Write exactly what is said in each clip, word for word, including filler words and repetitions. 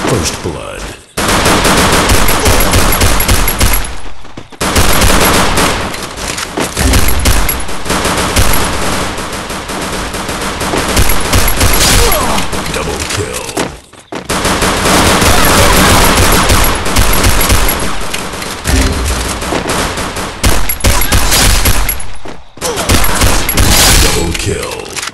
First blood. Double kill. Double kill.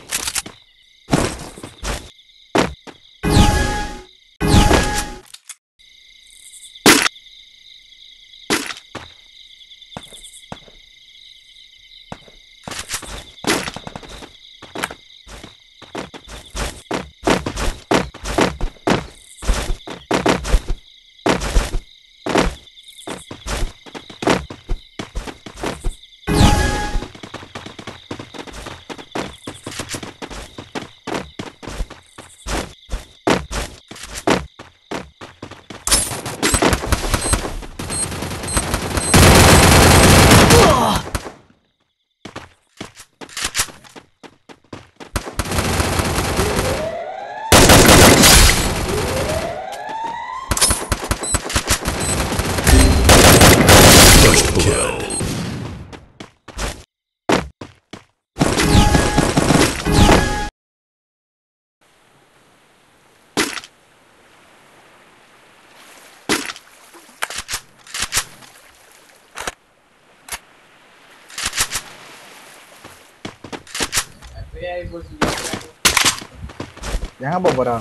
Jangan bawa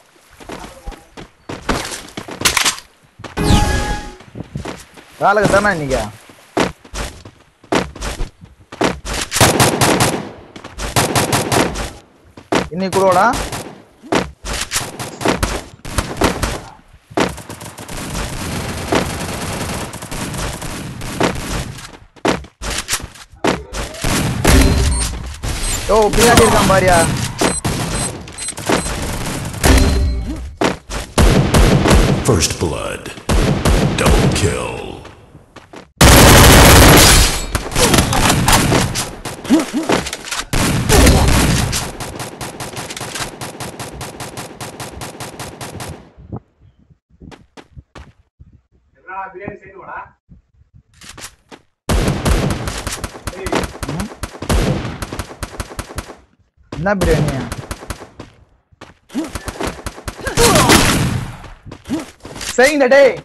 Dale ke sana ini ya. Ini kuroda. Oh, pilih dia gambar ya. First blood. Double kill. Nah biryani ya. Saying the day.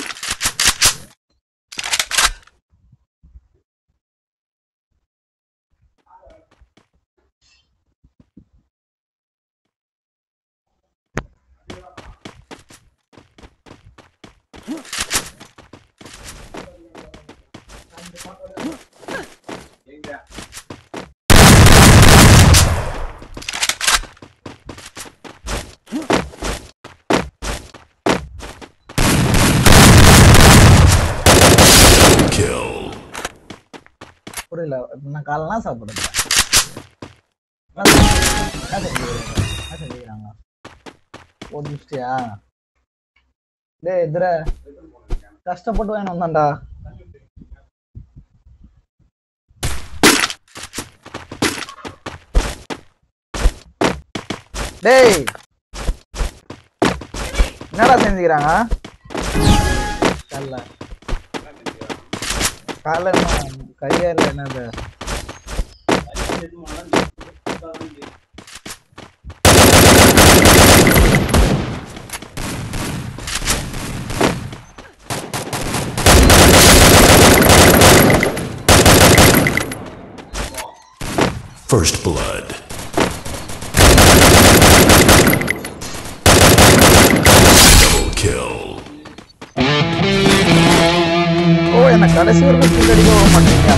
Nah kalna sabar. Nah, ada dia, ada dia nggak? Oh dia. Deh, idra. Kastapattu ಏನು ಒಂದಂಡ. டேய். என்னடா செஞ்சுக்கறாங்க? கல்ல. கால கையால என்னது? First blood. Double kill. Oh, என்ன கடைசி வரைக்கும் கில் அடிக்க வர மாட்டீங்க.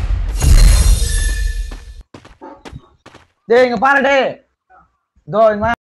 டேய் இங்க பாரு டேய். தோ இங்க